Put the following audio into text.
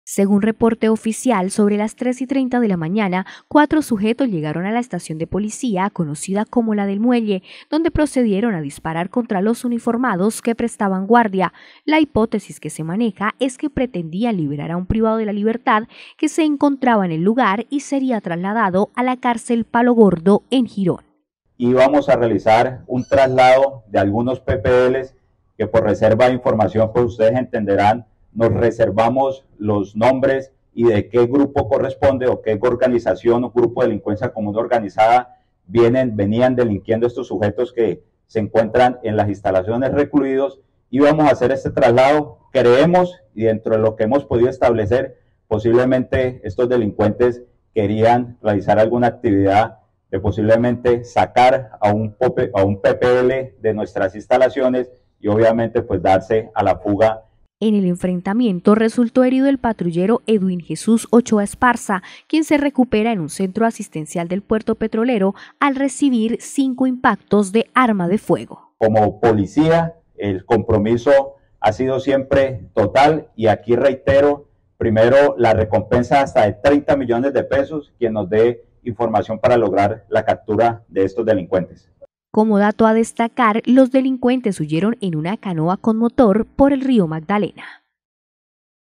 Según reporte oficial, sobre las 3:30 de la mañana, 4 sujetos llegaron a la estación de policía, conocida como la del Muelle, donde procedieron a disparar contra los uniformados que prestaban guardia. La hipótesis que se maneja es que pretendían liberar a un privado de la libertad que se encontraba en el lugar y sería trasladado a la cárcel Palo Gordo en Girón. Y vamos a realizar un traslado de algunos PPLs que por reserva de información, pues ustedes entenderán, nos reservamos los nombres y de qué grupo corresponde o qué organización o grupo de delincuencia común organizada venían delinquiendo estos sujetos que se encuentran en las instalaciones recluidos, y vamos a hacer este traslado. Creemos, y dentro de lo que hemos podido establecer, posiblemente estos delincuentes querían realizar alguna actividad de posiblemente sacar a un PPL de nuestras instalaciones y obviamente pues darse a la fuga. En el enfrentamiento resultó herido el patrullero Edwin Jesús Ochoa Esparza, quien se recupera en un centro asistencial del puerto petrolero al recibir 5 impactos de arma de fuego. Como policía, el compromiso ha sido siempre total, y aquí reitero, primero, la recompensa hasta de 30 millones de pesos, quien nos dé información para lograr la captura de estos delincuentes. Como dato a destacar, los delincuentes huyeron en una canoa con motor por el río Magdalena.